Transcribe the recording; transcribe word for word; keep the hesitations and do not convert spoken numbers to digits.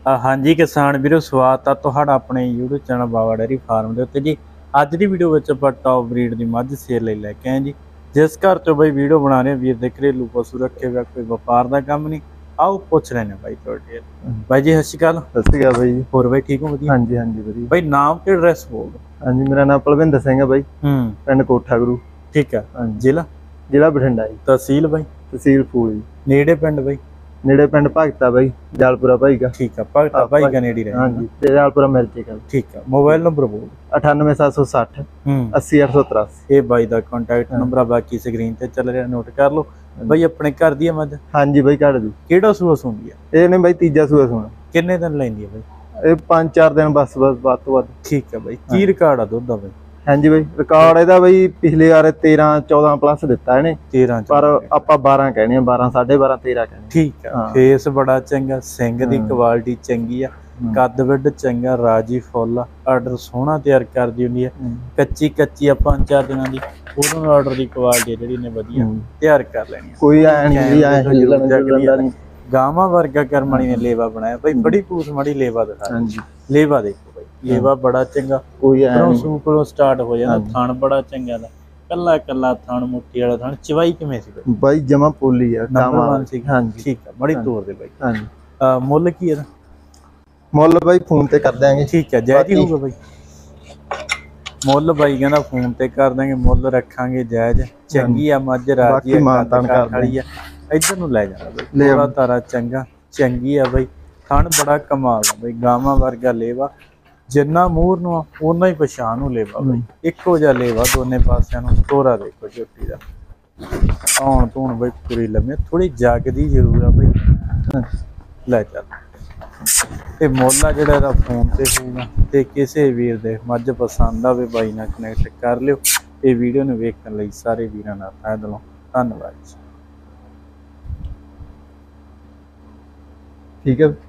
हाँ जी किसान वीरो स्वागत है तुहाडा अपने YouTube channel Baba dairy farm के उत्ते जी। अज की वीडियो में आप टॉप ब्रीड की मझ सेल लई लैके आए जी। जिस घर चो बई वीडियो बना रहे वीर दे घरेलू पशु रखे हुए कोई व्यापार का काम नहीं। आओ पूछ रहे हैं भाई थोड़े भाई जी। सत श्री अकाल। सत श्री अकाल भाई। होर भाई ठीक हो? वधिया। हाँ जी हाँ जी वधिया। भाई नाम ते एड्रैस बोल दो। हाँ जी मेरा नाम पलविंदर सिंह है भाई। हम्म पिंड कोठा गुरु। ठीक है। जिला जिला बठिंडा जी। तहसील भाई? तहसील फूल। नेड़े पिंड भाई? नेड़े पिंड भगता भाई जालपुरा भाई का। ठीक है भगता भाई का नेड़ी रहे। हाँ जी ते जालपुरा मिर्चे का। ठीक है। मोबाइल नंबर बोल। अठानवे सात सौ सठ अस्सी अठ सौ तरासी। ये भाई का कॉन्टैक्ट नंबर बाकी स्क्रीन ते चल रहा नोट कर लो भाई। अपने घर दी मझ? हाँ जी भाई घर दी। केड़ा सूआ सूंदी है? ये ने भाई तीजा सूआ सूना। किन्ने दिन लैंदी है भाई? ये पांच चार दिन बस बस बात तो बात। ठीक है भाई। की रिकॉर्ड है दुध दा भाई? हाँ जी भाई रिकॉर्ड ਇਹਦਾ भाई पिछले बार तेरह चौदह प्लस ਦਿੱਤਾ ਇਹਨੇ। तेरह पर ਆਪਾਂ बारह कहने बारह साढ़े बारह तेरह कहने। ठीक है। फेस बड़ा चंगा, सिंग दी क्वालिटी चंगी आ, कद विड चंगा, राजी फुल आर्डर सोहना तैयार करदी हुंदी है। कच्ची कच्ची आ पांच चार दिनां दी ओनू आर्डर दी क्वालिटी जेहड़ी ने वधिया तैयार कर लेनी। कोई ऐ नहीं ऐ हिलण जुलण नहीं। गावां वर्गा करमणी ने लेवा बनाया भाई। बड़ी पूछ मड़ी लेवा दिखा। हां जी लेवा देखो भाई। लेवा बड़ा चंगा। कोई सूपरों स्टार्ट हो जाता। थान बड़ा चंगा दा कल्ला कल्ला थान मुट्ठी वाला थान। चवाई किवें सी भाई? भाई जमा पोली है नंबर वन सी। हां जी ठीक है। बड़ी तोड़ दे भाई। हां जी मुੱਲ की है? ਮੁੱਲ भाई फोन ते कर देंगे। ठीक है जायज ही होगा भाई। ਮੁੱਲ भाई कहना फोन ते कर देंगे। ਮੁੱਲ रखांगे जायज। चंगी आ मझ राजी है मानतान कर खड़ी है। इधर नु ले जाना भाई। पूरा तारा चंगा चंगी है भाई। थान बड़ा कमाल है भाई। गावां वर्गा लेवा जिन्ना मूर नु उन्ना ही पछाण नु लेवा भाई। इक्को जा लेवा दोने पासियां नु। तोरा देखो झोटी दा आउण धूण भाई पूरी लम्मी थोड़ी जागदी जरूर है भाई। ले चल ਤੇ ਮੁੱਲ ਆ ਜਿਹੜਾ ਇਹਦਾ ਫੋਨ ਤੇ ਹੋਊਗਾ ਤੇ ਕਿਸੇ ਵੀਰ ਦੇ ਮੱਝ ਪਸੰਦ ਆਵੇ ਬਾਈ ਨਾਲ ਕਨੈਕਟ ਕਰ ਲਿਓ। ਇਹ ਵੀਡੀਓ ਨੂੰ ਵੇਖਣ ਲਈ ਸਾਰੇ ਵੀਰਾਂ ਦਾ ਤਹਿ ਦਿਲੋਂ ਧੰਨਵਾਦ। ਠੀਕ ਹੈ।